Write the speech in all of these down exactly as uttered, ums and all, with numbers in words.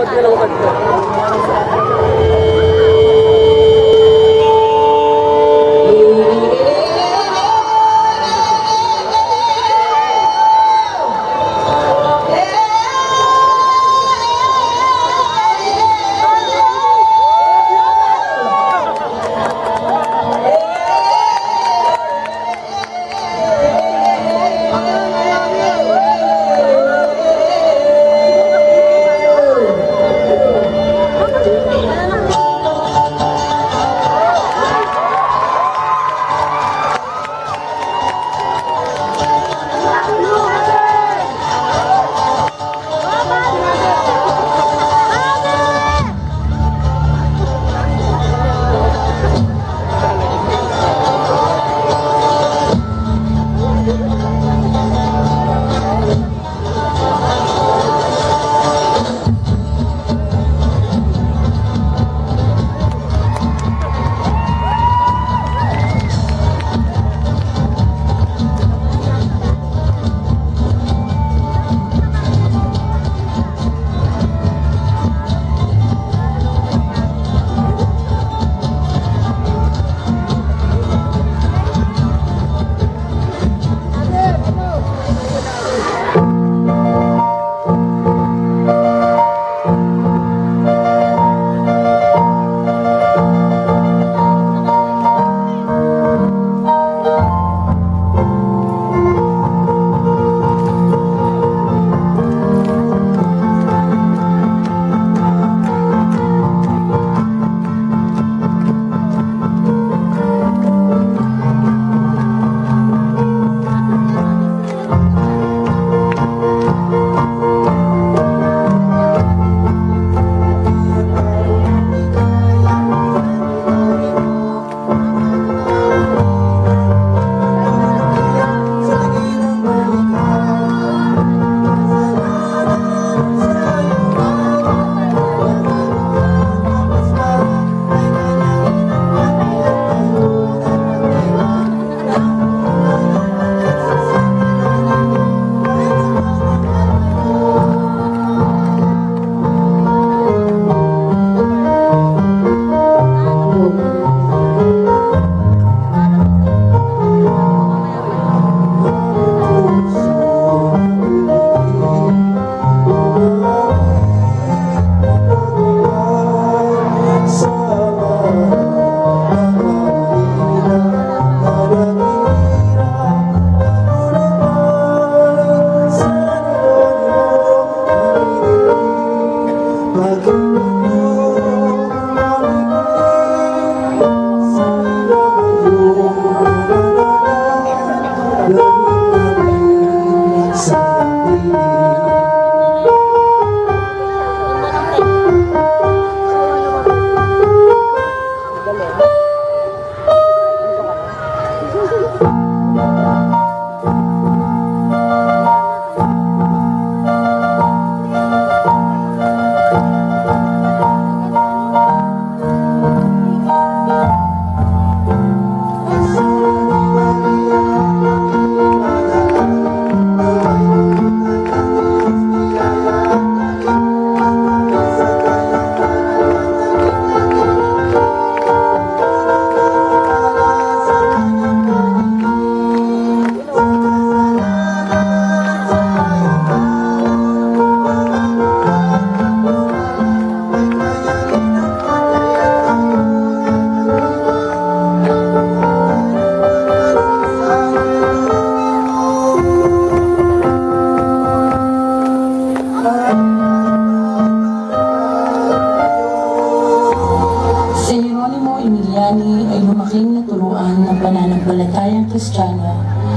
pananampalatayang Kristiyano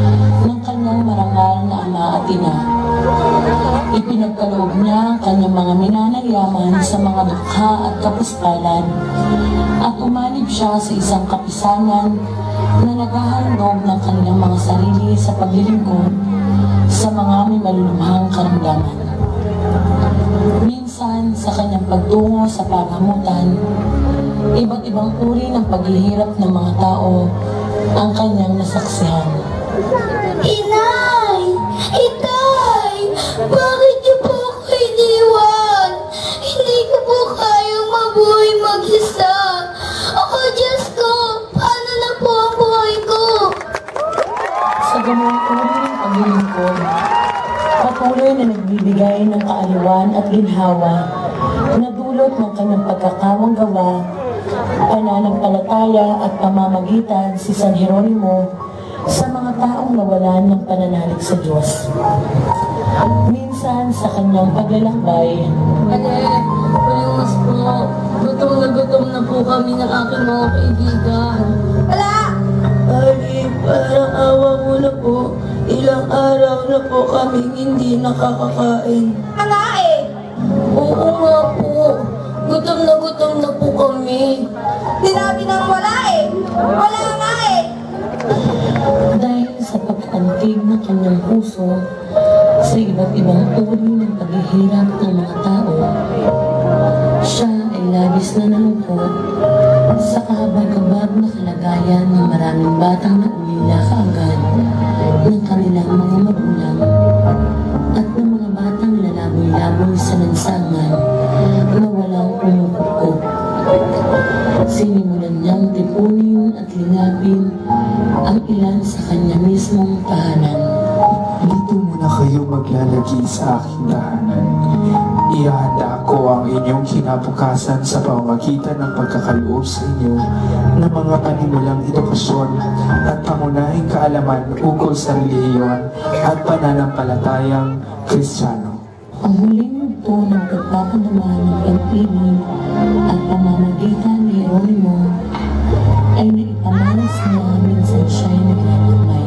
ng kanyang marangal na ama at ina. Ipinagkaloob niya ang kanyang mga minanayyaman sa mga dukha at kapuspalan at umanib siya sa isang kapisanan na naghahandog ng kanilang mga sarili sa paglilingkod sa mga may malulubhang karamdaman. Minsan sa kanyang pagtungo sa paghamutan, iba't ibang uri ng paghihirap ng mga tao ang kanyang nasaksihan. Inay! Itay! Bakit niyo po ako iniwan? Hindi na nagbibigay ng kaaliwan at ginhawa na dulot ng kanyang pagkakawang gawa, pananampalataya at pamamagitan si San Jeronimo sa mga taong nawalan ng pananalig sa Diyos. Minsan sa kanyang paglalakbay, Ale, paliwas po. Gutom na gutom na po kami ng aking mga kaibigan. Wala! Ali, parang awa mo na po. Ilang araw na po kaming hindi nakakakain. Nga eh! Oo nga po. Gutom na gutom na po kami. Sinabi nang wala eh! Wala nga eh! dahil sa pagkaantig ng kanyang puso sa iba't ibang uri ng paghihirap ng mga tao, siya ay labis na nalungkot sa kahabag-habag na kalagayan ng maraming batang naulila kaagad ng kanilang mga magulang at ng mga batang lalaboy-laboy sa lansangan na walang umukupkop. Sinimulan niyang tipunin at lingapin ang ilan sa kanya mismong tahanan. Dito muna kayo maglalagi sa aking tahanan. Ihahanda ko ang inyong kinabukasan sa pamamagitan ng pagkakaloob sa inyo ng mga panimulang edukasyon at pangunahing kaalaman ukol sa relihiyon at pananampalatayang Kristiyano. Ang huling yugto ng pagpapadama ng pag-ibig at pamamagitan ni Jeronimo ay naipamalas niya minsan siya'y naglalakbay.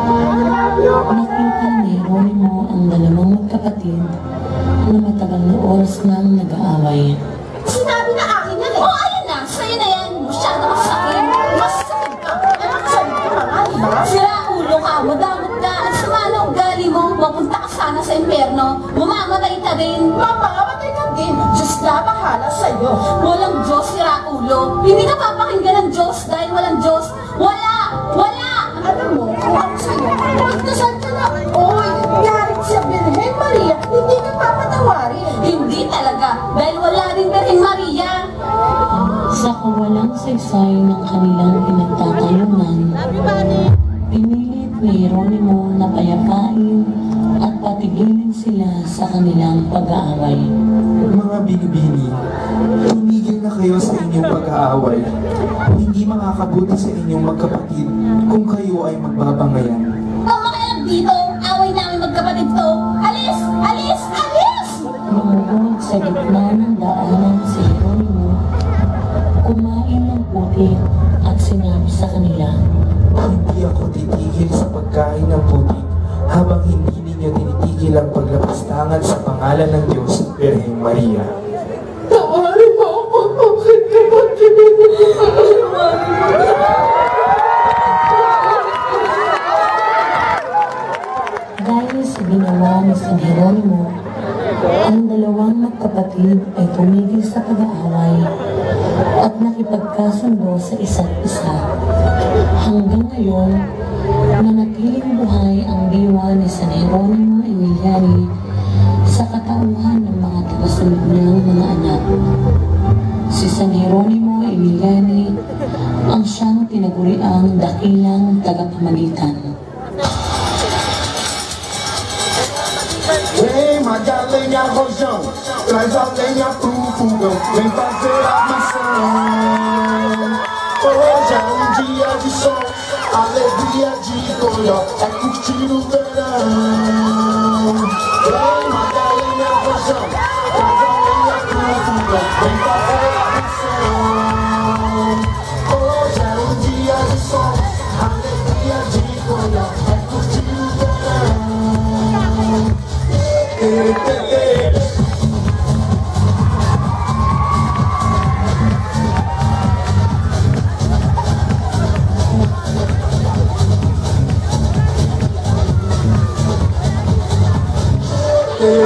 Nakita ni Jeronimo ang dalawang magkapatid na matagal na oras nang nag-aaway. Sinabi na akin yan eh! Oh, ayun na! Sa'yo na yan! Masyado masakit! Masakit ka! Eh, masakit ka na nga, di ba? Sira ulo ka! Madamot ka! At sama na ugali mo! Mapunta ka sana sa impyerno! Mamamatay ka din! Mamamatay ka din! Diyos na bahala sa'yo! Walang Diyos, sira ulo! Hindi ka papakinggan ng Diyos dahil walang Diyos! Wala! Wala! Alam mo, kung ako sa'yo, magdasal ka na! Oy, yarit siya Birhen Maria, hindi ka papatawarin! Hindi talaga! Dahil wala rin Birhen Maria! Sa kawalang saysay ng kanilang pinagtatayunan, pinilit ni Jeronimo na payapain at patigilin sila sa kanilang pag-aaway. Mga binibini, tumigil na kayo sa inyong pag-aaway. Hindi makakabuti sa inyong magkapatid kung kayo ay magbabangayan. Ang makialam dito! Away namin magkapatid to! Alis! Alis! Alis! Lumuhod sa gitna ng daanan si Jeronimo, kumain ng putik at sinabi sa kanila, Hindi ako titigil sa pagkain ng putik habang hindi ninyo tinitigil ang paglapastangan sa pangalan ng Diyos, Birheng Maria. Tawarin mo ako, aking kapatid. dahil sa ginawa ni San Jeronimo, ang dalawang magkapatid ay tumigil sa pag-aaway at nakipagkasundo sa isa't isa. Hanggang ngayon, nanatiling buhay ang diwa ni San Jeronimo Emiliani sa katauhan ng mga tagasunod niyang mga anak. Si San Jeronimo Emiliani ang siyang tinaguriang dakilang tagapamagitan. Vem, Madalena Rojão, traz a lenha pro fogão, vem fazer a missão. Hoje é um dia de sol, alegria de Goió, é curtir o verão. Vem, Madalena Rojão, traz a lenha pro fogão, vem fazer a missão. Hoje é um dia de sol, alegria de Goió, é curtir o verão. Hey,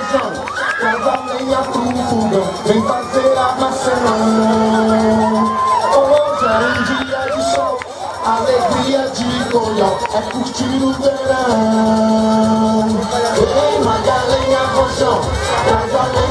rojão, traz a lenha pro fogão, vem fazer armação. Hoje é um dia de sol, alegria de Goiás, é curtir o verão. Queima a lenha, rojão, traz a lenha